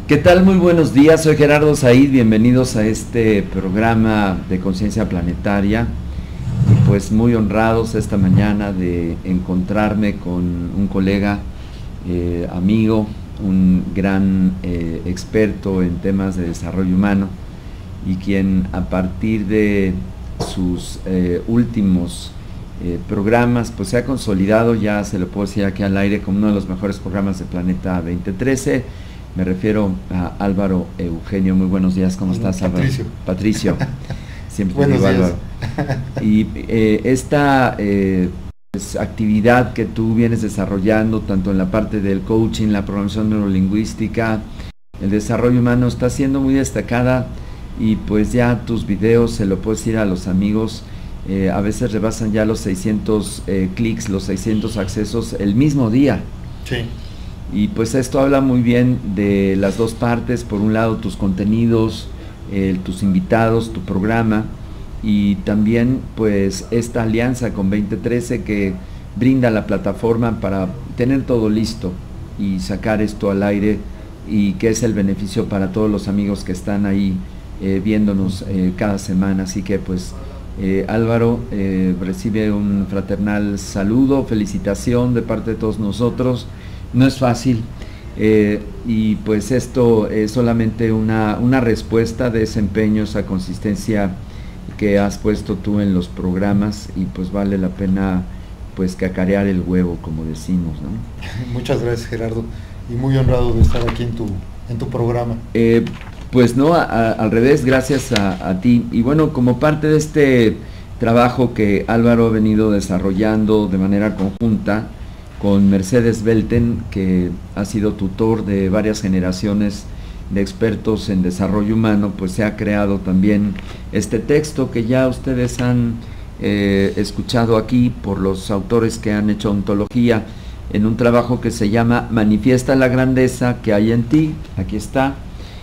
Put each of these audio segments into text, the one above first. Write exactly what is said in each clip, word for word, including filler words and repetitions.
¿Qué tal? Muy buenos días, soy Gerardo Said, bienvenidos a este programa de Conciencia Planetaria. Y pues muy honrados esta mañana de encontrarme con un colega, eh, amigo, un gran eh, experto en temas de desarrollo humano y quien a partir de sus eh, últimos eh, programas pues se ha consolidado, ya se lo puedo decir aquí al aire, como uno de los mejores programas de Planeta veinte trece. Me refiero a Álvaro Eugenio. Muy buenos días, ¿cómo estás, Álvaro? Patricio. Patricio, siempre buenos digo días. Álvaro. Y eh, esta eh, pues, actividad que tú vienes desarrollando, tanto en la parte del coaching, la programación neurolingüística, el desarrollo humano, está siendo muy destacada y pues ya tus videos, se lo puedo decir a los amigos, eh, a veces rebasan ya los seiscientos eh, clics, los seiscientos accesos el mismo día. Sí. Y pues esto habla muy bien de las dos partes, por un lado tus contenidos, eh, tus invitados, tu programa, y también pues esta alianza con veinte trece que brinda la plataforma para tener todo listo y sacar esto al aire, y que es el beneficio para todos los amigos que están ahí eh, viéndonos eh, cada semana. Así que pues eh, Álvaro eh, recibe un fraternal saludo, felicitación de parte de todos nosotros. No es fácil, eh, y pues esto es solamente una, una respuesta de ese empeño, esa consistencia que has puesto tú en los programas, y pues vale la pena pues cacarear el huevo, como decimos, ¿no? Muchas gracias, Gerardo, y muy honrado de estar aquí en tu, en tu programa. Eh, pues no, a, a, al revés, gracias a, a ti. Y bueno, como parte de este trabajo que Álvaro ha venido desarrollando de manera conjunta con Mercedes Belten, que ha sido tutor de varias generaciones de expertos en desarrollo humano, pues se ha creado también este texto que ya ustedes han eh, escuchado aquí por los autores que han hecho ontología, en un trabajo que se llama Manifiesta la grandeza que hay en ti. Aquí está.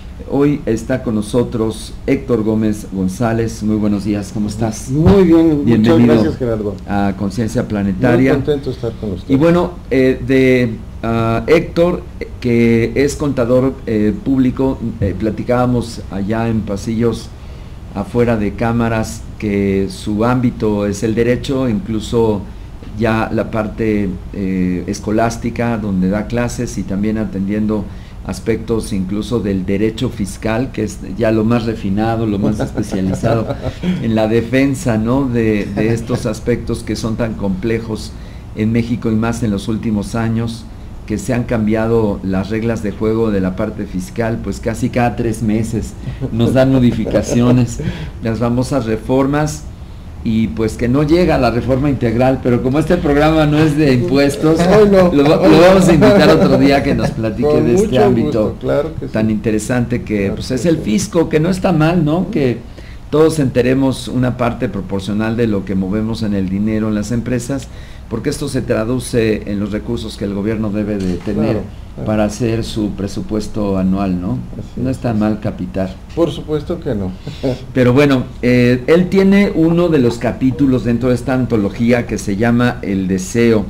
Hoy está con nosotros Héctor Gómez González. Muy buenos días, ¿cómo estás? Muy bien, bienvenido. Muchas gracias, Gerardo. A Conciencia Planetaria. Muy contento de estar con usted. Y bueno, eh, de uh, Héctor, que es contador eh, público, eh, platicábamos allá en pasillos afuera de cámaras que su ámbito es el derecho, incluso ya la parte eh, escolástica, donde da clases, y también atendiendo aspectos incluso del derecho fiscal, que es ya lo más refinado, lo más especializado en la defensa, ¿no?, de, de estos aspectos que son tan complejos en México, y más en los últimos años, que se han cambiado las reglas de juego de la parte fiscal, pues casi cada tres meses nos dan modificaciones, las famosas reformas, y pues que no llega a la reforma integral, pero como este programa no es de impuestos, no, lo, lo vamos a invitar otro día que nos platique con de este ámbito gusto, claro que tan sí. interesante que Claro pues que es el sí. fisco, que no está mal, ¿no? Que todos enteremos una parte proporcional de lo que movemos en el dinero en las empresas, porque esto se traduce en los recursos que el gobierno debe de tener, Claro, claro. para hacer su presupuesto anual, ¿no? Así No es, está así mal capitar. Por supuesto que no. Pero bueno, eh, él tiene uno de los capítulos dentro de esta antología que se llama El Deseo.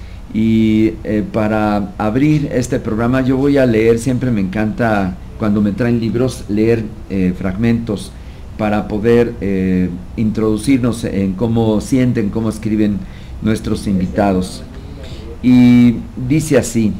Y eh, para abrir este programa yo voy a leer, siempre me encanta cuando me traen libros, leer eh, fragmentos para poder eh, introducirnos en cómo sienten, cómo escriben nuestros invitados. Y dice así: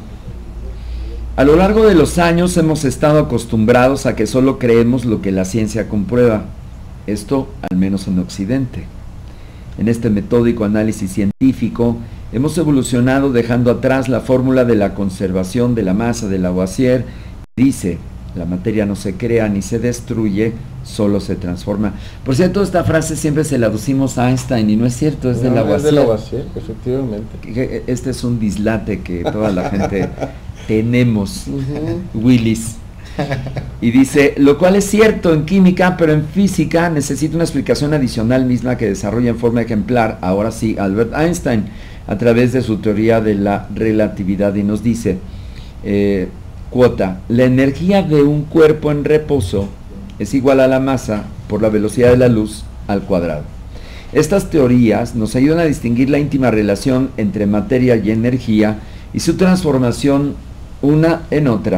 a lo largo de los años hemos estado acostumbrados a que solo creemos lo que la ciencia comprueba, esto al menos en Occidente. En este metódico análisis científico hemos evolucionado dejando atrás la fórmula de la conservación de la masa de Lavoisier, que dice: la materia no se crea ni se destruye, solo se transforma. Por cierto, esta frase siempre se la aducimos a Einstein, y no es cierto, es de No, Lavoisier. Es de Lavoisier, efectivamente. Este es un dislate que toda la gente tenemos, Uh-huh. Willis. Y dice, lo cual es cierto en química, pero en física necesita una explicación adicional misma que desarrolla en forma ejemplar, ahora sí, Albert Einstein, a través de su teoría de la relatividad, y nos dice, eh, cuota, la energía de un cuerpo en reposo es igual a la masa por la velocidad de la luz al cuadrado. Estas teorías nos ayudan a distinguir la íntima relación entre materia y energía y su transformación una en otra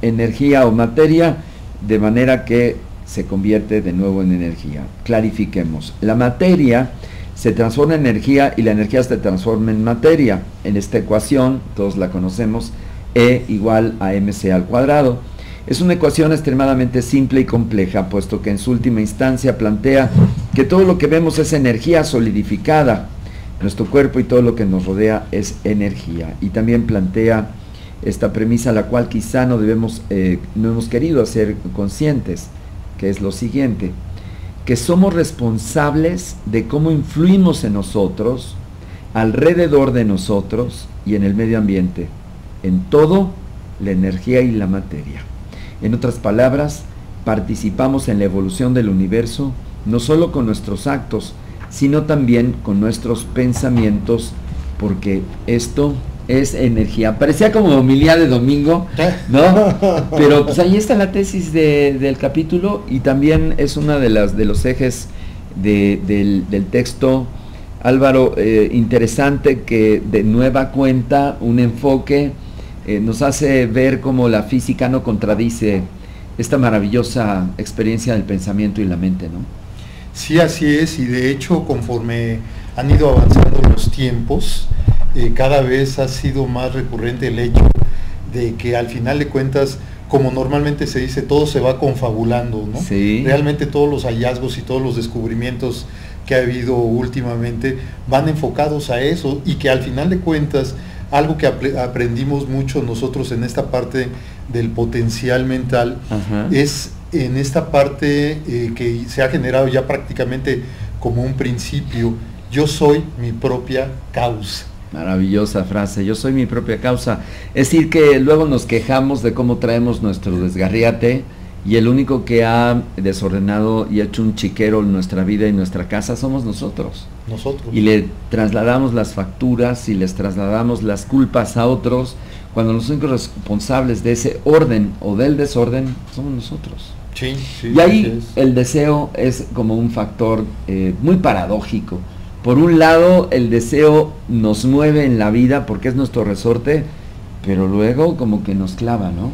energía o materia, de manera que se convierte de nuevo en energía. Clarifiquemos, la materia se transforma en energía y la energía se transforma en materia. En esta ecuación, todos la conocemos, E igual a mc al cuadrado. Es una ecuación extremadamente simple y compleja, puesto que en su última instancia plantea que todo lo que vemos es energía solidificada. Nuestro cuerpo y todo lo que nos rodea es energía. Y también plantea esta premisa, la cual quizá no debemos, eh, no hemos querido hacer conscientes, que es lo siguiente: que somos responsables de cómo influimos en nosotros, alrededor de nosotros y en el medio ambiente, en todo, la energía y la materia. En otras palabras, participamos en la evolución del universo, no solo con nuestros actos, sino también con nuestros pensamientos, porque esto es energía. Parecía como homilía de domingo, ¿no? Pero pues ahí está la tesis de, del capítulo, y también es una de las de los ejes de, del, del texto, Álvaro, eh, interesante, que de nueva cuenta un enfoque eh, nos hace ver cómo la física no contradice esta maravillosa experiencia del pensamiento y la mente, ¿no? Sí, así es, y de hecho conforme han ido avanzando los tiempos, eh, cada vez ha sido más recurrente el hecho de que al final de cuentas, como normalmente se dice, todo se va confabulando, ¿no? Sí. Realmente todos los hallazgos y todos los descubrimientos que ha habido últimamente van enfocados a eso, y que al final de cuentas, algo que ap aprendimos mucho nosotros en esta parte del potencial mental, Ajá. es en esta parte eh, que se ha generado ya prácticamente como un principio: yo soy mi propia causa. Maravillosa frase, yo soy mi propia causa. Es decir, que luego nos quejamos de cómo traemos nuestro desgarriate, y el único que ha desordenado y hecho un chiquero en nuestra vida y nuestra casa somos nosotros. Nosotros. Y le trasladamos las facturas y les trasladamos las culpas a otros, cuando los únicos responsables de ese orden o del desorden somos nosotros. Sí, sí, y ahí el deseo es como un factor eh, muy paradójico. Por un lado, el deseo nos mueve en la vida porque es nuestro resorte, pero luego como que nos clava, ¿no?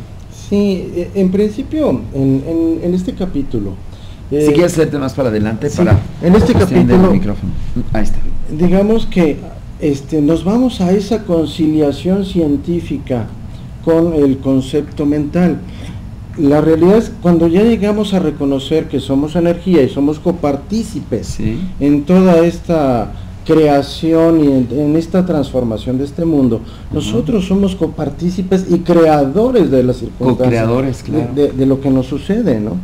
Sí, en principio, en, en, en este capítulo... Eh, si quieres hacerte más para adelante, sí, para... En este capítulo, el micrófono. Ahí está. Digamos que este, nos vamos a esa conciliación científica con el concepto mental. La realidad es cuando ya llegamos a reconocer que somos energía y somos copartícipes, sí, en toda esta creación y en, en esta transformación de este mundo, uh-huh, nosotros somos copartícipes y creadores de las circunstancias, co-creadores, claro, de, de, de lo que nos sucede, ¿no?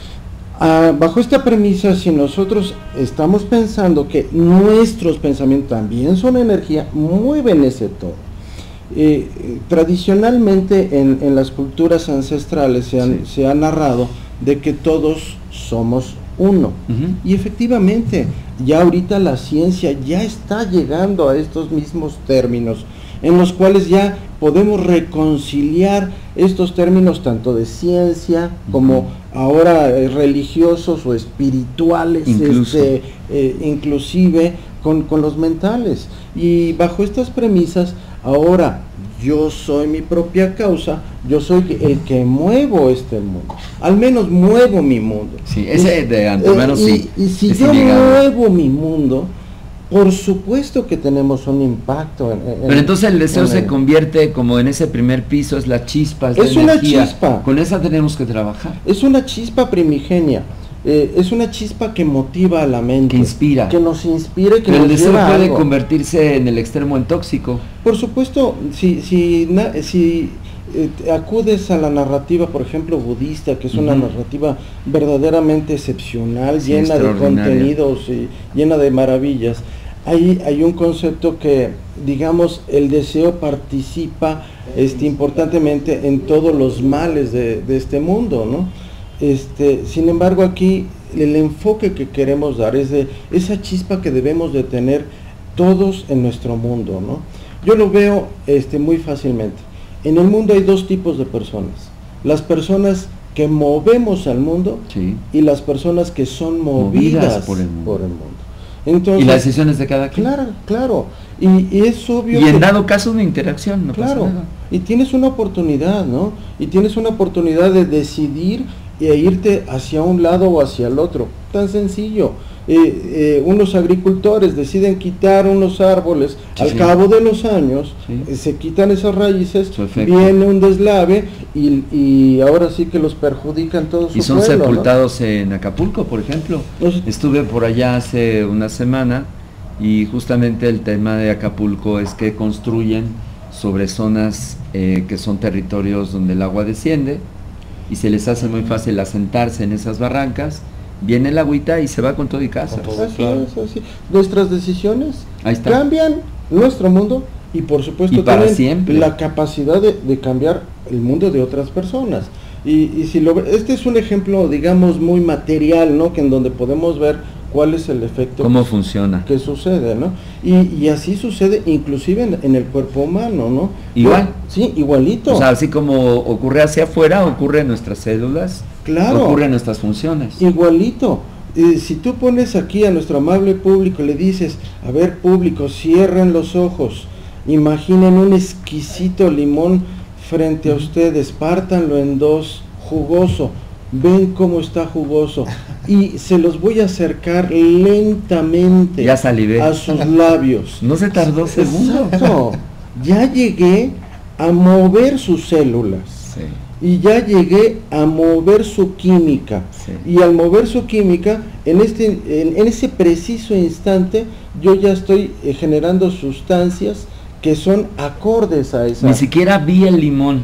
Ah, bajo esta premisa, si nosotros estamos pensando que nuestros pensamientos también son energía, mueven ese todo. Eh, tradicionalmente en, en las culturas ancestrales se, han, sí, se ha narrado de que todos somos uno, uh-huh, y efectivamente ya ahorita la ciencia ya está llegando a estos mismos términos, en los cuales ya podemos reconciliar estos términos tanto de ciencia, uh-huh, como ahora eh, religiosos o espirituales, este, eh, inclusive con, con los mentales. Y bajo estas premisas, ahora yo soy mi propia causa, yo soy el que muevo este mundo, al menos muevo mi mundo. Sí, ese y, de antemano eh, sí. Y, y si yo muevo mi mundo, por supuesto que tenemos un impacto. En, en, Pero entonces el deseo se el, convierte como en ese primer piso, es la chispa, es, es la una energía. Chispa. Con esa tenemos que trabajar. Es una chispa primigenia. Eh, es una chispa que motiva a la mente, que inspira, que nos inspire, que pero nos el deseo puede algo. convertirse en el extremo en tóxico. Por supuesto, si si na, si eh, acudes a la narrativa, por ejemplo, budista, que es una uh-huh, narrativa verdaderamente excepcional, sí, llena de contenidos y llena de maravillas, ahí hay un concepto que, digamos, el deseo participa este, importantemente en todos los males de, de este mundo, ¿no? Este, sin embargo, aquí el enfoque que queremos dar es de esa chispa que debemos de tener todos en nuestro mundo, ¿no? Yo lo veo este, muy fácilmente. En el mundo hay dos tipos de personas: las personas que movemos al mundo, sí, y las personas que son movidas, movidas por, el mundo. por el mundo. Entonces, y las decisiones de cada quien. Claro, claro. Y, y es obvio. Y en que, dado caso una interacción, no claro, pasa nada. y tienes una oportunidad, ¿no? Y tienes una oportunidad de decidir e irte hacia un lado o hacia el otro, tan sencillo. Eh, eh, unos agricultores deciden quitar unos árboles, sí, al sí. cabo de los años, sí. eh, se quitan esas raíces, Perfecto. viene un deslave y, y ahora sí que los perjudican todo su Y son pueblo, sepultados, ¿no?, en Acapulco, por ejemplo. Los... Estuve por allá hace una semana y justamente el tema de Acapulco es que construyen sobre zonas eh, que son territorios donde el agua desciende y se les hace muy fácil asentarse en esas barrancas. Viene el agüita y se va con todo y casa. Con todo. Así Claro. es, así. Nuestras decisiones Ahí está. cambian nuestro mundo y por supuesto Y para tienen siempre. la capacidad de, de cambiar el mundo de otras personas. Y, y si lo ve- este es un ejemplo, digamos, muy material, ¿no? Que en donde podemos ver cuál es el efecto ¿Cómo funciona? que sucede, ¿no? Y, y así sucede inclusive en, en el cuerpo humano, ¿no? Igual. Sí, igualito. O sea, así como ocurre hacia afuera, ocurre en nuestras células, Claro. ocurre en nuestras funciones. Igualito. Eh, si tú pones aquí a nuestro amable público y le dices, a ver público, cierren los ojos, imaginen un exquisito limón frente a ustedes, pártanlo en dos, jugoso, ven cómo está jugoso, y se los voy a acercar lentamente Ya salivé. a sus labios. No se tardó segundo. Exacto. Ya llegué a mover sus células. Sí. Y ya llegué a mover su química. Sí. Y al mover su química, en, este, en, en ese preciso instante, yo ya estoy eh, generando sustancias que son acordes a esa... Ni siquiera vi el limón,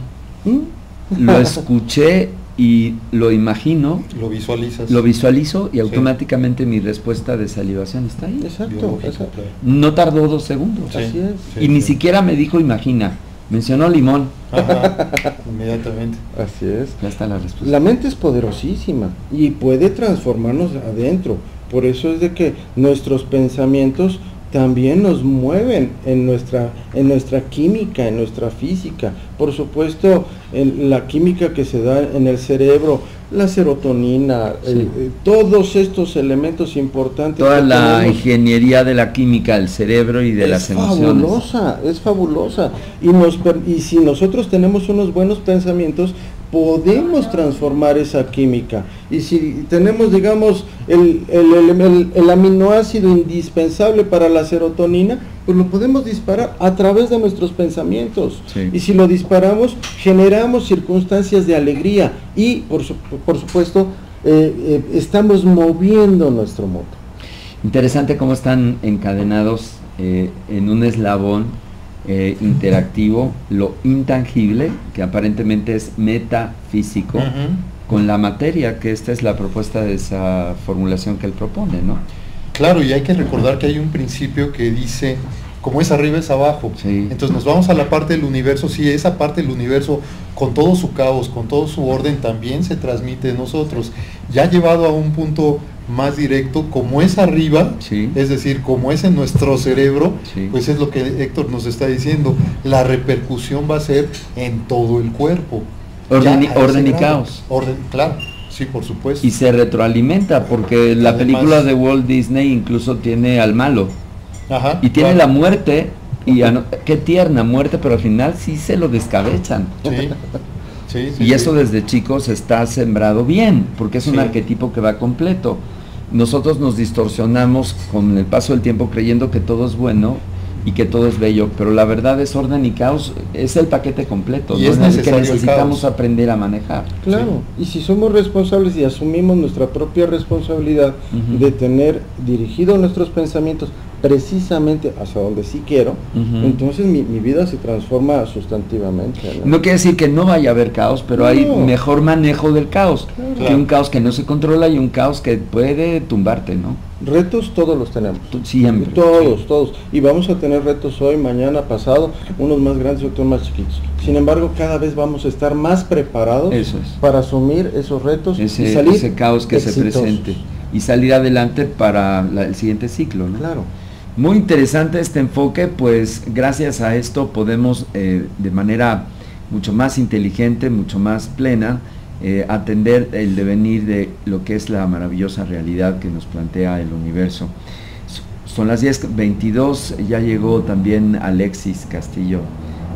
¿Mm? lo escuché y lo imagino, Lo visualizas. lo visualizo y Sí. automáticamente mi respuesta de salivación está ahí. Exacto, Biológico, exacto. claro. No tardó dos segundos. Sí, Así es. sí, Y ni sí. siquiera me dijo imagina, mencionó limón. Ajá, inmediatamente. Así es. Ya está la respuesta. La mente es poderosísima y puede transformarnos adentro. Por eso es de que nuestros pensamientos también nos mueven en nuestra, en nuestra química, en nuestra física. Por supuesto, en la química que se da en el cerebro, la serotonina, Sí. el- eh, todos estos elementos importantes. Toda que la tenemos, ingeniería de la química del cerebro y de las es emociones. fabulosa, es fabulosa. Y, nos, per- y si nosotros tenemos unos buenos pensamientos, podemos transformar esa química. Y si tenemos, digamos, el, el, el, el- el aminoácido indispensable para la serotonina, pues lo podemos disparar a través de nuestros pensamientos. Sí. Y si lo disparamos, generamos circunstancias de alegría y, por, su- por supuesto, eh, eh, estamos moviendo nuestro mundo. Interesante cómo están encadenados eh, en un eslabón eh, interactivo, lo intangible, que aparentemente es metafísico, Ujú. con la materia, que esta es la propuesta de esa formulación que él propone, ¿no? Claro, y hay que recordar que hay un principio que dice, como es arriba es abajo. Sí. Entonces nos vamos a la parte del universo, sí, esa parte del universo, con todo su caos, con todo su orden, también se transmite en nosotros. Ya llevado a un punto más directo, como es arriba, Sí. es decir, como es en nuestro cerebro, Sí. pues es lo que Héctor nos está diciendo, la repercusión va a ser en todo el cuerpo. Orden y- Ya a ese orden y grado. caos. Orden, claro, sí, por supuesto. Y se retroalimenta, porque la Además- película de Walt Disney incluso tiene al malo, Ajá, y tiene claro. la muerte, y a no- qué tierna muerte, pero al final sí se lo descabechan. Sí, sí, sí, Y sí. eso desde chicos está sembrado bien, porque es un Sí. arquetipo que va completo. Nosotros nos distorsionamos con el paso del tiempo creyendo que todo es bueno y que todo es bello, pero la verdad es orden y caos, es el paquete completo, Y ¿no? es En el que necesario el necesitamos caos. aprender a manejar. Claro, y si somos responsables y asumimos nuestra propia responsabilidad Ujú. de tener dirigidos nuestros pensamientos precisamente hacia donde sí quiero, Ujú. entonces mi, mi vida se transforma sustantivamente. ¿no? No quiere decir que no vaya a haber caos, pero hay No. mejor manejo del caos, Claro. que un caos que no se controla y un caos que puede tumbarte, ¿no? Retos todos los tenemos. Tú- Siempre. Todos, todos. Y vamos a tener retos hoy, mañana, pasado, unos más grandes y otros más chiquitos. Sin embargo, cada vez vamos a estar más preparados Eso es. para asumir esos retos y Ese, salir ese caos que se exitosos. presente y salir adelante para la- el siguiente ciclo, ¿no? Claro. Muy interesante este enfoque, pues gracias a esto podemos eh, de manera mucho más inteligente, mucho más plena, eh, atender el devenir de lo que es la maravillosa realidad que nos plantea el universo. S- Son las diez veintidós, ya llegó también Alexis Castillo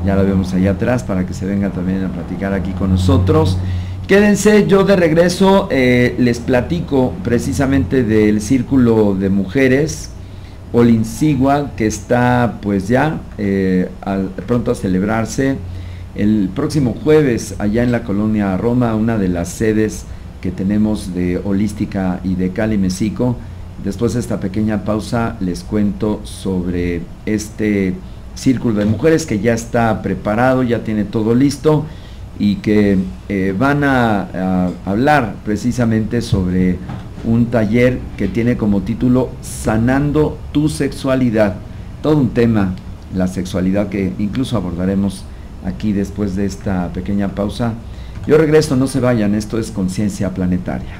ya la vemos allá atrás para que se venga también a platicar aquí con nosotros. Quédense, yo de regreso eh, les platico precisamente del Círculo de Mujeres Olinsigua, que está pues ya eh, al, pronto a celebrarse el próximo jueves allá en la colonia Roma, una de las sedes que tenemos de Holística y de Cali Mexico. Después de esta pequeña pausa les cuento sobre este Círculo de Mujeres que ya está preparado, ya tiene todo listo, y que eh, van a, a hablar precisamente sobre un taller que tiene como título Sanando tu Sexualidad. Todo un tema, la sexualidad, que incluso abordaremos aquí después de esta pequeña pausa. Yo regreso, no se vayan, esto es Conciencia Planetaria.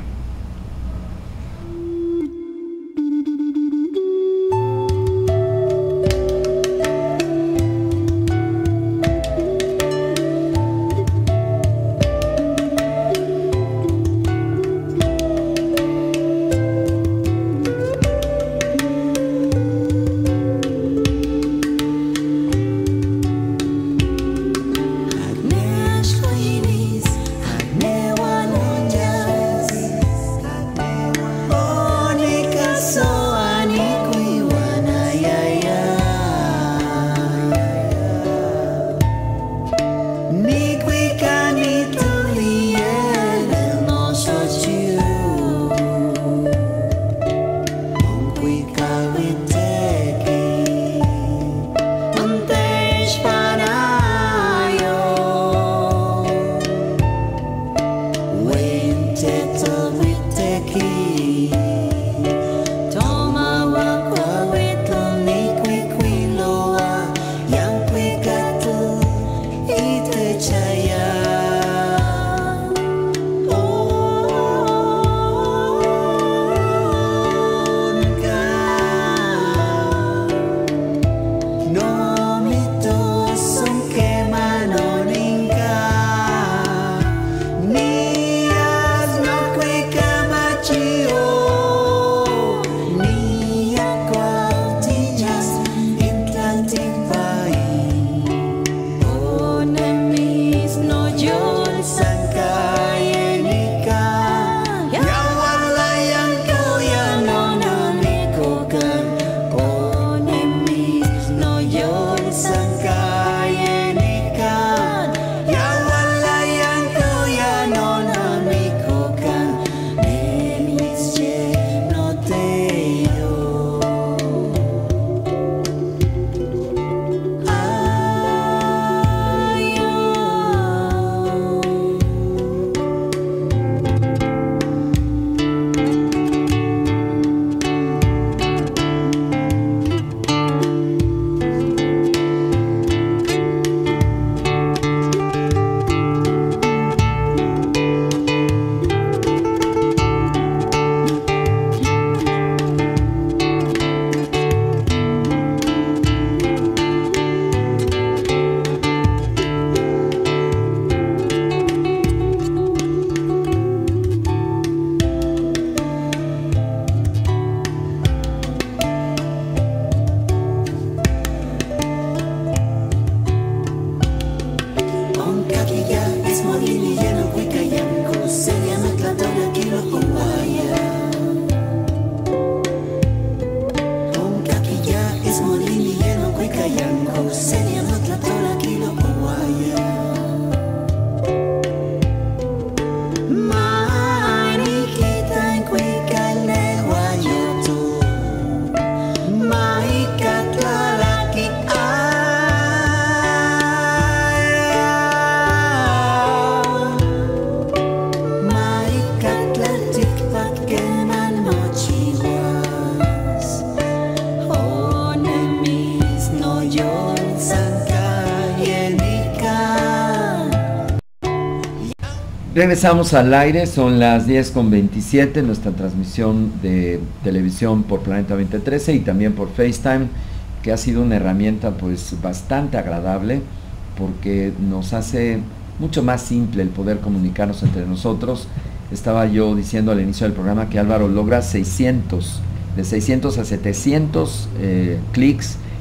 Regresamos al aire, son las diez con veintisiete, nuestra transmisión de televisión por Planeta veinte trece y también por FaceTime, que ha sido una herramienta pues bastante agradable porque nos hace mucho más simple el poder comunicarnos entre nosotros. Estaba yo diciendo al inicio del programa que Álvaro logra seiscientos, de seiscientos a setecientos eh, clics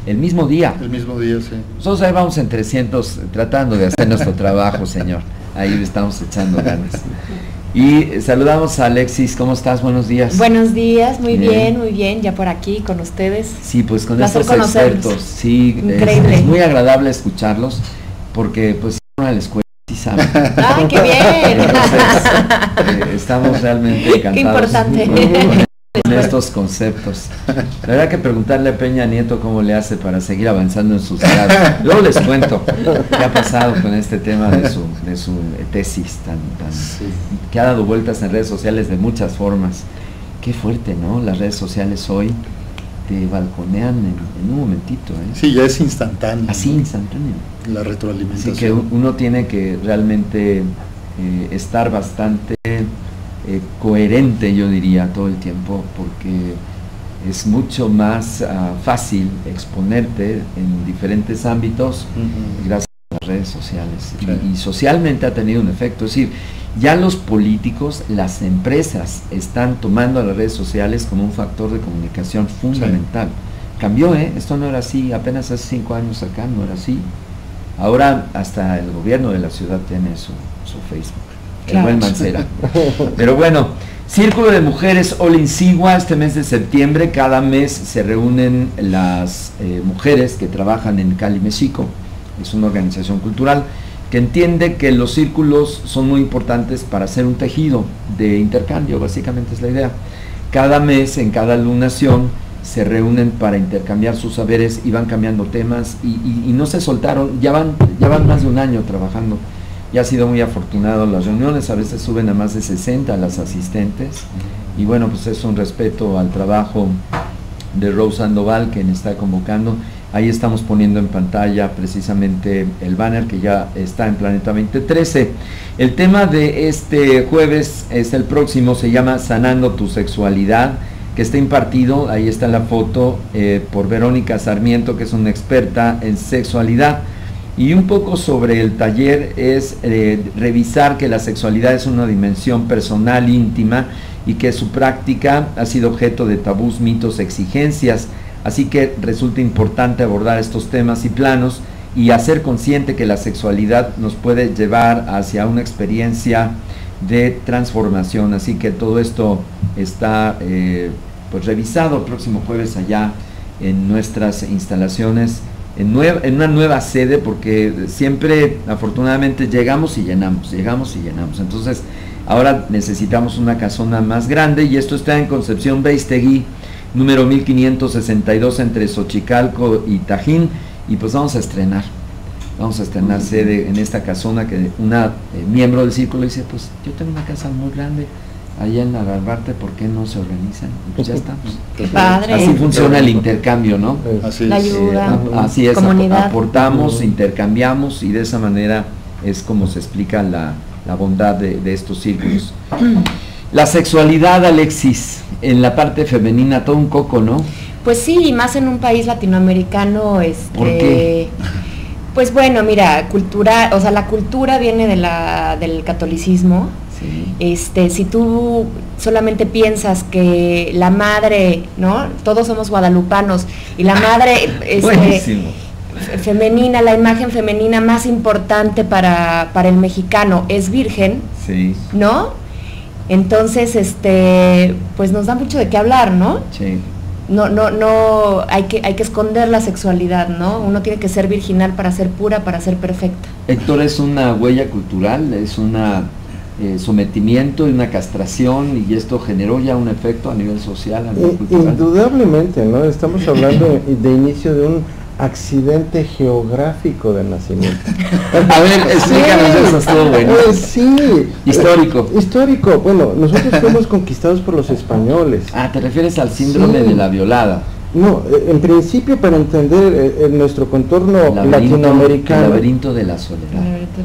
el mismo día. El mismo día, sí. Nosotros ahí vamos en trescientos tratando de hacer nuestro trabajo, señor. Ahí le estamos echando ganas. Y saludamos a Alexis, ¿cómo estás? Buenos días. Buenos días, muy bien, Bien. muy bien, ya por aquí con ustedes. Sí, pues con Placer estos conocerlos. expertos, sí, es, Increíble. es muy agradable escucharlos, porque pues van a la escuela, sí saben. ¡Ay, qué bien! Entonces, eh, estamos realmente ¡Qué encantados importante! con, con estos conceptos. La verdad que preguntarle a Peña Nieto cómo le hace para seguir avanzando en sus grados. Luego les cuento qué ha pasado con este tema de su, de su tesis tan, tan Sí. que ha dado vueltas en redes sociales de muchas formas. Qué fuerte, ¿no? Las redes sociales hoy te balconean en, en un momentito, ¿eh? Sí, ya es instantáneo. Así, instantáneo. La Así retroalimentación. que un- uno tiene que realmente eh, estar bastante eh, coherente, yo diría, todo el tiempo, porque es mucho más ah, fácil exponerte en diferentes ámbitos Ujú. gracias a las redes sociales. Sí. Y, y socialmente ha tenido un efecto. Es decir, ya los políticos, las empresas están tomando a las redes sociales como un factor de comunicación fundamental. Cambió, ¿eh? Esto no era así, apenas hace cinco años acá no era así. Ahora hasta el gobierno de la ciudad tiene su, su Facebook. El Claro. buen Mancera. Pero bueno, Círculo de Mujeres Olinsigua, este mes de septiembre, cada mes se reúnen las eh, mujeres que trabajan en Cali, México. Es una organización cultural que entiende que los círculos son muy importantes para hacer un tejido de intercambio, básicamente es la idea. Cada mes, en cada lunación, se reúnen para intercambiar sus saberes y van cambiando temas y, y- y no se soltaron, ya van, ya van más de un año trabajando. Y ha sido muy afortunado las reuniones, a veces suben a más de sesenta las asistentes, y bueno, pues es un respeto al trabajo de Rose Sandoval, quien está convocando. Ahí estamos poniendo en pantalla precisamente el banner que ya está en Planeta veinte trece. El tema de este jueves es el próximo, se llama Sanando tu Sexualidad, que está impartido, ahí está la foto, eh, por Verónica Sarmiento, que es una experta en sexualidad. Y un poco sobre el taller es eh, revisar que la sexualidad es una dimensión personal, íntima, y que su práctica ha sido objeto de tabús, mitos, exigencias. Así que resulta importante abordar estos temas y planos y hacer consciente que la sexualidad nos puede llevar hacia una experiencia de transformación. Así que todo esto está eh, pues revisado el próximo jueves allá en nuestras instalaciones, en, nueva, en una nueva sede, porque siempre afortunadamente llegamos y llenamos, llegamos y llenamos. Entonces ahora necesitamos una casona más grande, y esto está en Concepción Beistegui, número mil quinientos sesenta y dos, entre Xochicalco y Tajín, y pues vamos a estrenar, vamos a estrenar sede en esta casona, que una eh, miembro del círculo dice, pues yo tengo una casa muy grande allá en Narvarte, ¿por qué no se organizan? Y pues ya estamos. ¡Qué padre! Así funciona el intercambio, ¿no? Así La es. ayuda. Eh, así es, Comunidad. aportamos, intercambiamos, y de esa manera es como se explica la, la bondad de, de estos círculos. La sexualidad, Alexis, en la parte femenina, todo un coco, ¿no? Pues sí, y más en un país latinoamericano, este, ¿Por qué? pues bueno, mira, cultura, o sea, la cultura viene de la, del catolicismo. Sí. Este, si tú solamente piensas que la madre, ¿no? Todos somos guadalupanos, y la madre, este, Buenísimo. fe- femenina, la imagen femenina más importante para, para el mexicano es virgen, Sí, ¿no? Entonces, este, pues nos da mucho de qué hablar, ¿no? sí. No, no, no, hay que, hay que esconder la sexualidad, ¿no? Uno tiene que ser virginal para ser pura, para ser perfecta. Héctor, es una huella cultural, es un sometimiento y una castración, y esto generó ya un efecto a nivel social, a nivel In- cultural. Indudablemente, ¿no? Estamos hablando de, de inicio de un accidente geográfico de nacimiento. A ver, explícanos Sí. eso, estuvo bueno. Pues sí. Histórico. Histórico. Bueno, nosotros fuimos conquistados por los españoles. Ah, ¿te refieres al síndrome Sí. de la violada? No, eh, en principio, para entender eh, eh, nuestro contorno El laberinto, el latinoamericano, laberinto de la soledad.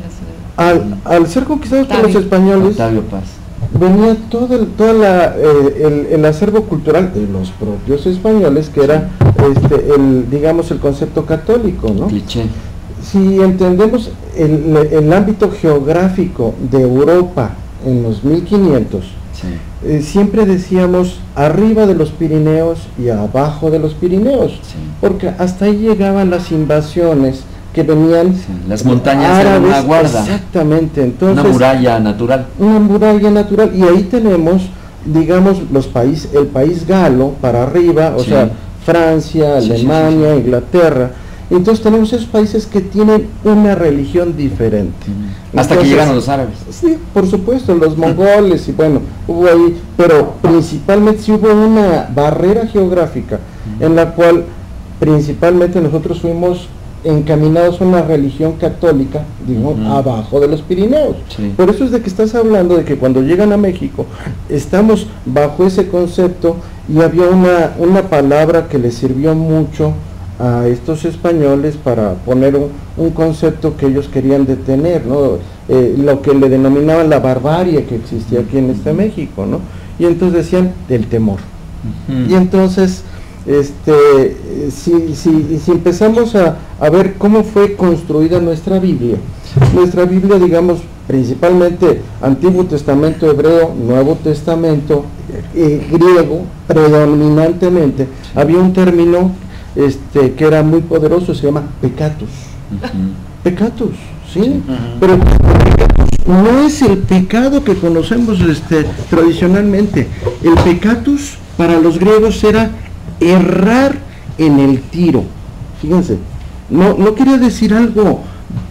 al, al ser conquistados por los Octavio. españoles, Octavio Paz. venía todo el, toda la, eh, el, el acervo cultural de los propios españoles, que era este, el, digamos, el concepto católico, ¿no? Cliché. Si entendemos el, el ámbito geográfico de Europa en los mil quinientos, Sí. Eh, siempre decíamos arriba de los Pirineos y abajo de los Pirineos, Sí. porque hasta ahí llegaban las invasiones que venían, Sí, las montañas eran una guarda. Exactamente, entonces Una muralla natural. una muralla natural, y ahí tenemos, digamos, los países, el país galo para arriba, o Sí. sea, Francia, Sí, sí, Alemania, sí, sí. Inglaterra. Entonces tenemos esos países que tienen una religión diferente. Hasta que Entonces, llegaron los árabes. Sí, por supuesto, los mongoles, y bueno, hubo ahí, pero principalmente sí hubo una barrera geográfica en la cual principalmente nosotros fuimos encaminados a una religión católica, digo, Ujú. abajo de los Pirineos. Sí. Por eso es de que estás hablando de que cuando llegan a México, estamos bajo ese concepto, y había una, una palabra que les sirvió mucho a estos españoles para poner un, un concepto que ellos querían detener, ¿no? Eh, lo que le denominaban la barbarie que existía aquí en este México, ¿no? Y entonces decían del temor. Ujú. Y entonces, este, eh, si, si, si empezamos a, a ver cómo fue construida nuestra Biblia, nuestra Biblia, digamos, principalmente Antiguo Testamento hebreo, Nuevo Testamento eh, griego, predominantemente, había un término este, que era muy poderoso, se llama pecatus. Ujú. Pecatus, ¿sí? Sí. Pero el pecatus no es el pecado que conocemos este, tradicionalmente. El pecatus para los griegos era errar en el tiro. Fíjense, no, no quería decir algo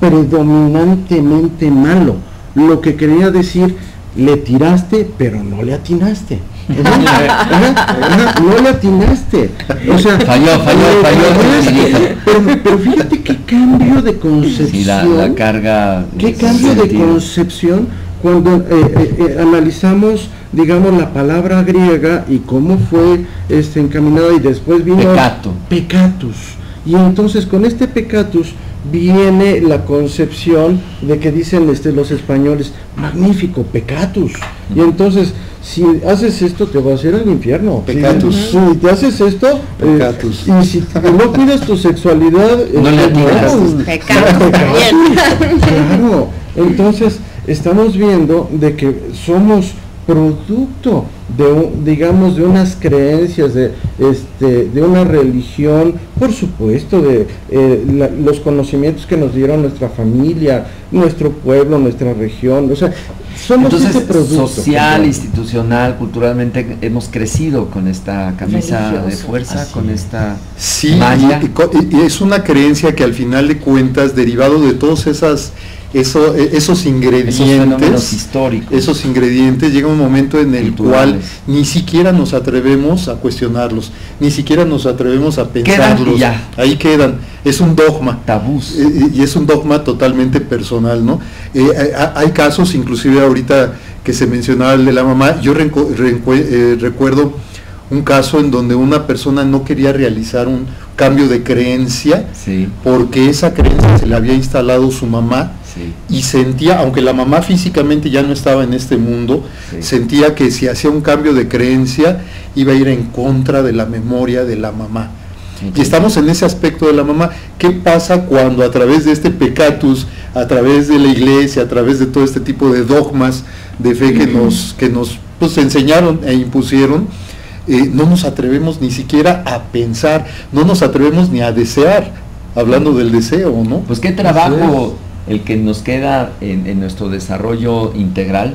predominantemente malo. Lo que quería decir, le tiraste, pero no le atinaste. Ajá, ajá, no le atinaste. O sea, Falló, falló, le falló, erraste. Pero, pero fíjate qué cambio de concepción. Sí, la, la carga. ¿Qué de cambio de sentido. concepción cuando eh, eh, eh, analizamos, digamos, la palabra griega y cómo fue este, encaminada, y después vino Pecato. pecatus? Y entonces con este pecatus viene la concepción de que dicen este, los españoles, magnífico, pecatus. Y entonces, si haces esto te vas a ir al infierno. Pecatus. Si, si te haces esto, eh, Pecatus. y si no cuidas tu sexualidad, No le este, atinas. no, Pecatus también. Claro, entonces estamos viendo de que somos producto de un, digamos, de unas creencias, de este, de una religión, por supuesto, de eh, la, los conocimientos que nos dieron nuestra familia, nuestro pueblo, nuestra región, o sea, somos Entonces, ese producto. social, institucional, culturalmente, hemos crecido con esta camisa de Religioso. fuerza, Así con es. esta Sí, malla. y, y co- y es una creencia que al final de cuentas, derivado de todos esas, eso, eh, esos esos fenómenos ingredientes, históricos. esos ingredientes, llega un momento en el cual Culturales. ni siquiera nos atrevemos a cuestionarlos, ni siquiera nos atrevemos a Quedan y pensarlos. ya. Ahí quedan, es un dogma. tabús. Eh, y es un dogma totalmente personal, ¿no? Eh, eh, hay casos, inclusive ahorita que se mencionaba el de la mamá, yo renco- rencue- eh, recuerdo un caso en donde una persona no quería realizar un cambio de creencia Sí, porque esa creencia se le había instalado su mamá, sí. y sentía, aunque la mamá físicamente ya no estaba en este mundo, Sí. sentía que si hacía un cambio de creencia iba a ir en contra de la memoria de la mamá. Y estamos en ese aspecto de la mamá. ¿Qué pasa cuando a través de este pecatus, a través de la iglesia, a través de todo este tipo de dogmas de fe que nos, que nos pues, enseñaron e impusieron, eh, no nos atrevemos ni siquiera a pensar, no nos atrevemos ni a desear, hablando del deseo, ¿no? Pues qué trabajo el que nos queda en, en nuestro desarrollo integral,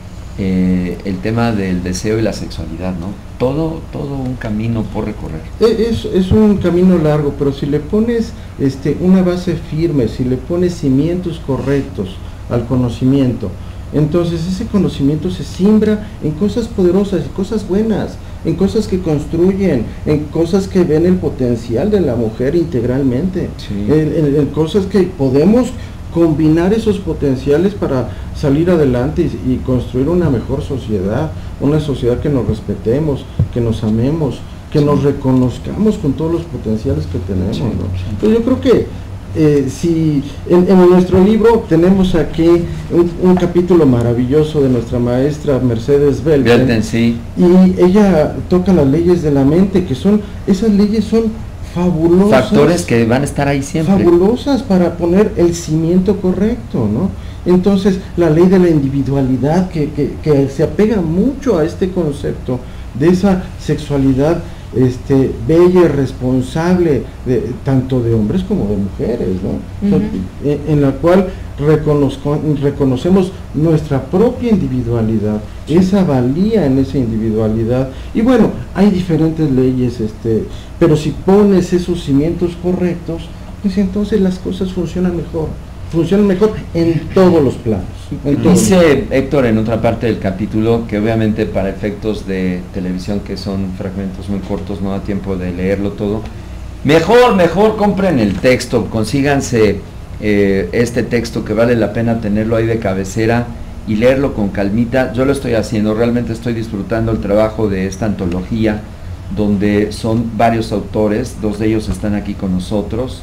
eh, el tema del deseo y la sexualidad, ¿no? Todo, todo un camino por recorrer. Es, es un camino largo, pero si le pones este, una base firme, si le pones cimientos correctos al conocimiento, entonces ese conocimiento se siembra en cosas poderosas y cosas buenas, en cosas que construyen, en cosas que ven el potencial de la mujer integralmente, Sí. en, en- en cosas que podemos combinar esos potenciales para salir adelante y, y construir una mejor sociedad, una sociedad que nos respetemos, que nos amemos, que nos reconozcamos con todos los potenciales que tenemos, Sí, ¿no? sí. Pues yo creo que eh, si en, en nuestro libro tenemos aquí un, un capítulo maravilloso de nuestra maestra Mercedes Belten, Belten, sí. y ella toca las leyes de la mente, que son, esas leyes son fabulosas. Factores que van a estar ahí siempre. Fabulosas para poner el cimiento correcto, ¿no? Entonces, la ley de la individualidad que, que, que se apega mucho a este concepto de esa sexualidad este, bella y responsable, de, tanto de hombres como de mujeres, ¿no? Uh-huh. en, en la cual reconozco, reconocemos nuestra propia individualidad, esa valía en esa individualidad. Y bueno, hay diferentes leyes, este, pero si pones esos cimientos correctos, pues entonces las cosas funcionan mejor. Funcionan mejor en todos los planos. En todos. Dice Héctor en otra parte del capítulo que obviamente para efectos de televisión, que son fragmentos muy cortos, no da tiempo de leerlo todo. Mejor, mejor compren el texto, consíganse eh, este texto que vale la pena tenerlo ahí de cabecera y leerlo con calmita. Yo lo estoy haciendo, realmente estoy disfrutando el trabajo de esta antología, donde son varios autores, dos de ellos están aquí con nosotros.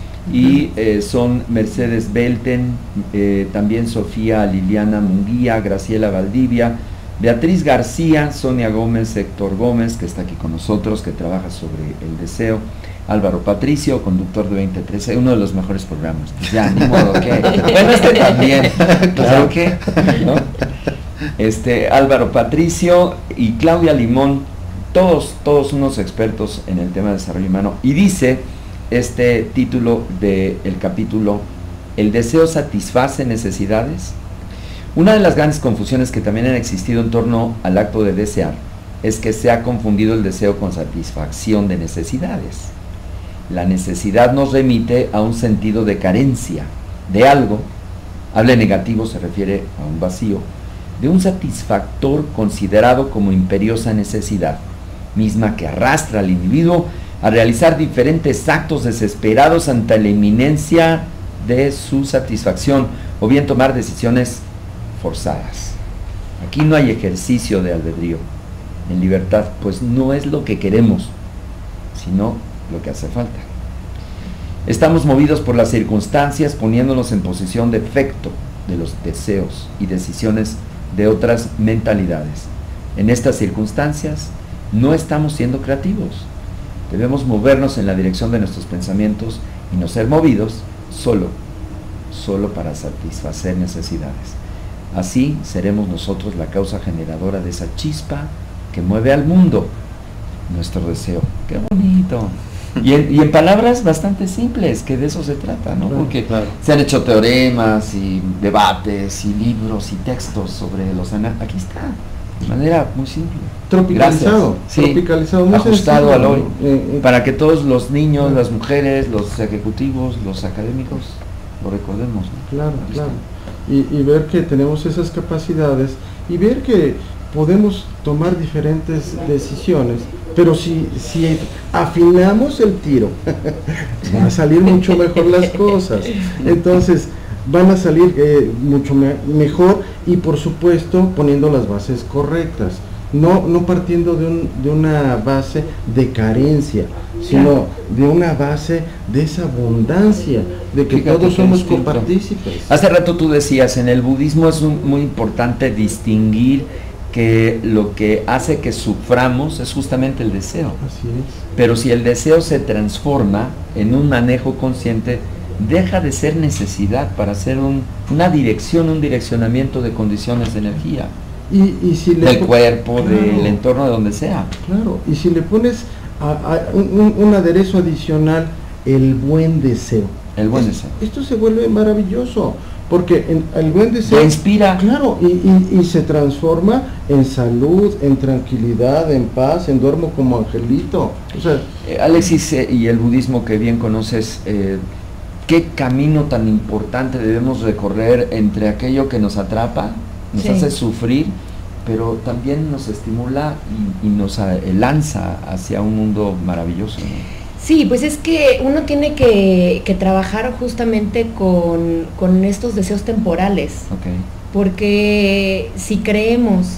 Y eh, son Mercedes Belten, eh, también Sofía Liliana Munguía, Graciela Valdivia, Beatriz García, Sonia Gómez, Héctor Gómez, que está aquí con nosotros, que trabaja sobre el deseo, Álvaro Patricio, conductor de veinte trece, uno de los mejores programas. Pues ya, ni modo que. Bueno, este también, claro que, ¿no? Este, Álvaro Patricio y Claudia Limón, todos, todos unos expertos en el tema de desarrollo humano. Y dice este título del capítulo: ¿el deseo satisface necesidades? Una de las grandes confusiones que también han existido en torno al acto de desear es que se ha confundido el deseo con satisfacción de necesidades. La necesidad nos remite a un sentido de carencia de algo, habla negativo, se refiere a un vacío, de un satisfactor considerado como imperiosa necesidad, misma que arrastra al individuo a realizar diferentes actos desesperados ante la inminencia de su satisfacción, o bien tomar decisiones forzadas. Aquí no hay ejercicio de albedrío en libertad, pues no es lo que queremos, sino lo que hace falta. Estamos movidos por las circunstancias, poniéndonos en posición de efecto de los deseos y decisiones de otras mentalidades. En estas circunstancias no estamos siendo creativos. Debemos movernos en la dirección de nuestros pensamientos y no ser movidos solo, solo para satisfacer necesidades. Así seremos nosotros la causa generadora de esa chispa que mueve al mundo, nuestro deseo. ¡Qué bonito! Y en, y en palabras bastante simples, que de eso se trata, ¿no? Porque claro, se han hecho teoremas y debates y libros y textos sobre los anales. Aquí está, de manera muy simple. Tropicalizado, sí, tropicalizado, muy ajustado al hoy, eh, eh, para que todos los niños, las mujeres, los ejecutivos, los académicos lo recordemos, ¿no? Claro, claro. Y, y ver que tenemos esas capacidades y ver que podemos tomar diferentes decisiones, pero si, si afinamos el tiro, van a salir mucho mejor las cosas. Entonces, van a salir eh, mucho me mejor y por supuesto poniendo las bases correctas, no, no partiendo de, un, de una base de carencia, sino de una base de esa abundancia, de que Fíjate todos que somos copartícipes. Hace rato tú decías, en el budismo es un, muy importante distinguir que lo que hace que suframos es justamente el deseo. Así es. Pero si el deseo se transforma en un manejo consciente, deja de ser necesidad para hacer un, una dirección, un direccionamiento de condiciones de energía. Y, y si le del cuerpo, claro, del entorno, de donde sea. Claro, y si le pones a, a un, un aderezo adicional, el buen deseo. El buen es, deseo. Esto se vuelve maravilloso, porque en, el buen deseo... Te inspira. Claro, y, y, y se transforma en salud, en tranquilidad, en paz, en duermo como angelito. O sea, eh, Alexis, eh, y el budismo que bien conoces, eh, ¿qué camino tan importante debemos recorrer entre aquello que nos atrapa, nos sí. hace sufrir, pero también nos estimula y, y nos a, lanza hacia un mundo maravilloso, ¿no? Sí, pues es que uno tiene que, que trabajar justamente con, con estos deseos temporales, okay. Porque si creemos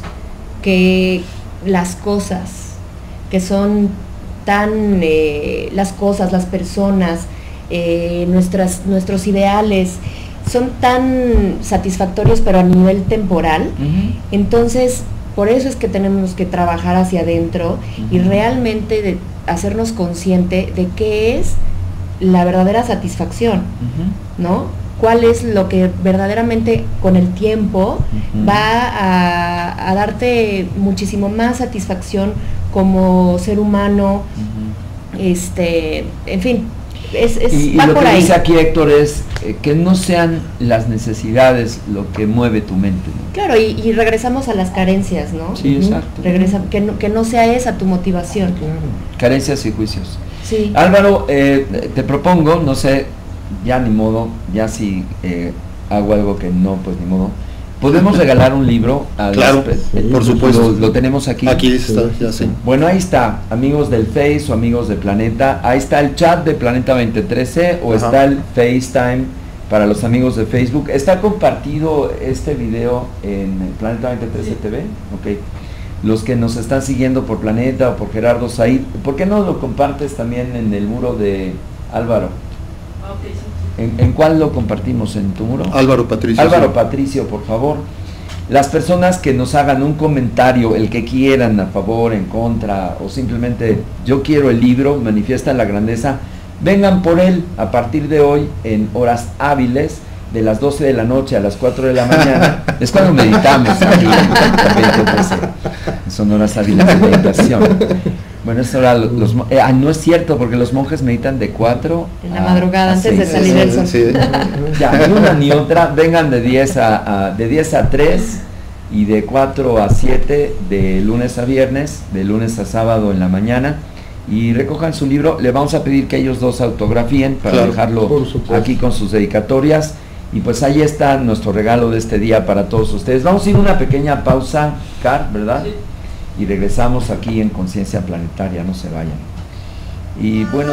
que las cosas que son tan, eh, las cosas, las personas, eh, nuestras, nuestros ideales, son tan satisfactorios pero a nivel temporal, uh-huh. Entonces por eso es que tenemos que trabajar hacia adentro uh-huh. y realmente de hacernos consciente de qué es la verdadera satisfacción, uh-huh. ¿no? Cuál es lo que verdaderamente con el tiempo uh-huh. va a, a darte muchísimo más satisfacción como ser humano, uh-huh. este, en fin, es, es y, va y lo por que ahí. dice aquí Héctor es eh, que no sean las necesidades lo que mueve tu mente, ¿no? Claro, y, y regresamos a las carencias, ¿no? Sí, uh-huh. exacto. Regresa, que, no, que no sea esa tu motivación. Claro. Carencias y juicios. Sí. Álvaro, eh, te propongo, no sé, ya ni modo, ya si eh, hago algo que no, pues ni modo. ¿Podemos regalar un libro? A claro, las, sí, por supuesto. Lo, lo tenemos aquí. Aquí está, ya sé. Bueno, ahí está, amigos del Face o amigos de Planeta. Ahí está el chat de Planeta veinte trece o Ajá. está el FaceTime para los amigos de Facebook. ¿Está compartido este video en Planeta veinte trece sí. T V? Ok. Los que nos están siguiendo por Planeta o por Gerardo Said, ¿por qué no lo compartes también en el muro de Álvaro? Okay, sí. ¿En, ¿En cuál lo compartimos? ¿En tu muro? Álvaro Patricio. Álvaro sí. Patricio, por favor. Las personas que nos hagan un comentario, el que quieran, a favor, en contra, o simplemente yo quiero el libro, manifiestan la grandeza, vengan por él a partir de hoy en horas hábiles, de las doce de la noche a las cuatro de la mañana, es cuando meditamos aquí en son horas hábiles de meditación. Bueno, es hora, los, eh, ah, no es cierto, porque los monjes meditan de cuatro en la madrugada, antes de salir el sol. Sí. Ya, ni una ni otra, vengan de diez a, a, de diez a tres y de cuatro a siete, de lunes a viernes, de lunes a sábado en la mañana, y recojan su libro. Le vamos a pedir que ellos dos autografíen para claro, dejarlo aquí con sus dedicatorias. Y pues ahí está nuestro regalo de este día para todos ustedes. Vamos a ir a una pequeña pausa, Car, ¿verdad? Sí. Y regresamos aquí en Conciencia Planetaria, no se vayan. Y bueno...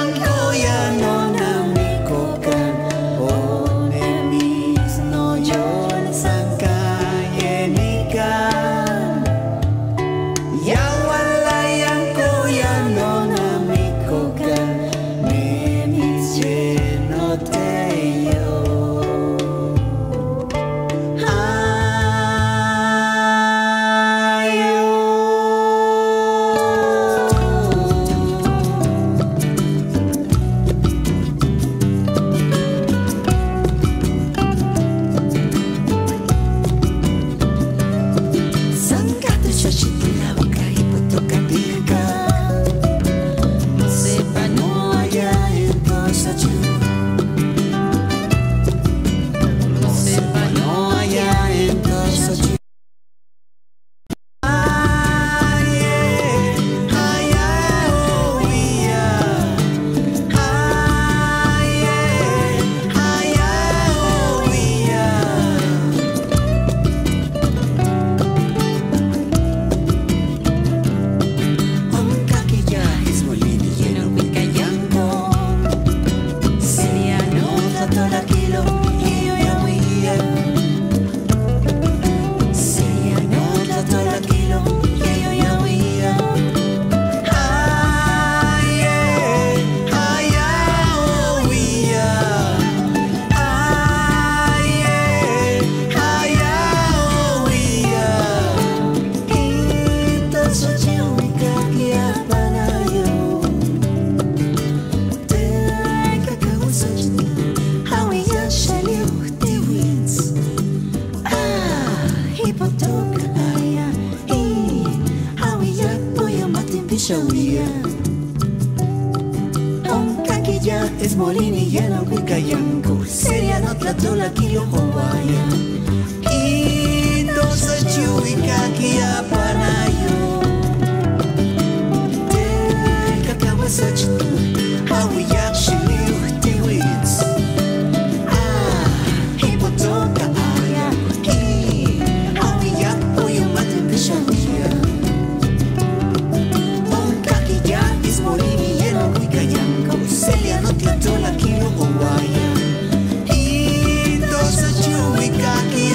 es molini y el Huicayanco, sería no trato la kilo Hawaya. Y dos a chuica aquí a panayo. Te cacao sach, hawiyak shiliu te wits. Ah, hipotoka aya, hi, hawiyak oyo maten pishavia. On kaki ya is molini y el Huicayanco, sería no trato la kilo Hawaya. Y dos a chuica aquí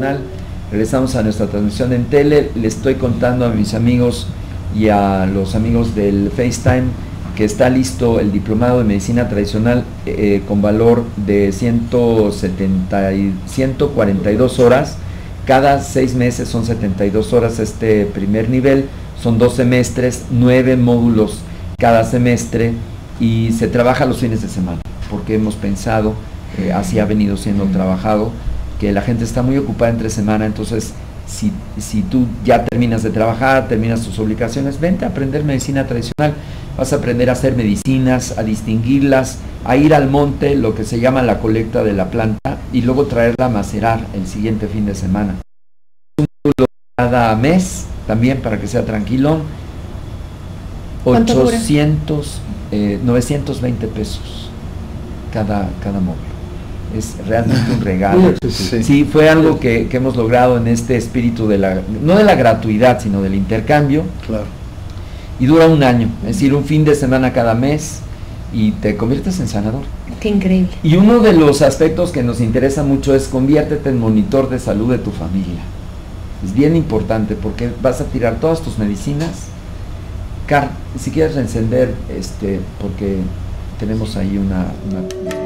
tradicional. Regresamos a nuestra transmisión en tele. Le estoy contando a mis amigos y a los amigos del FaceTime que está listo el diplomado de medicina tradicional eh, con valor de ciento setenta y ciento cuarenta y dos horas. Cada seis meses son setenta y dos horas este primer nivel, son dos semestres, nueve módulos cada semestre, y se trabaja los fines de semana, porque hemos pensado, eh, así ha venido siendo trabajado, que la gente está muy ocupada entre semana. Entonces si, si tú ya terminas de trabajar, terminas tus obligaciones, vente a aprender medicina tradicional. Vas a aprender a hacer medicinas, a distinguirlas, a ir al monte, lo que se llama la colecta de la planta, y luego traerla a macerar el siguiente fin de semana. Un módulo cada mes, también para que sea tranquilón. ochocientos, eh, novecientos veinte pesos cada, cada módulo. Es realmente un regalo. Sí. Sí, fue algo que, que hemos logrado en este espíritu de la, no de la gratuidad, sino del intercambio. Claro. Y dura un año, es decir, un fin de semana cada mes, y te conviertes en sanador. Qué increíble. Y uno de los aspectos que nos interesa mucho es conviértete en monitor de salud de tu familia. Es bien importante porque vas a tirar todas tus medicinas. Car, si quieres encender, este, porque tenemos ahí una... una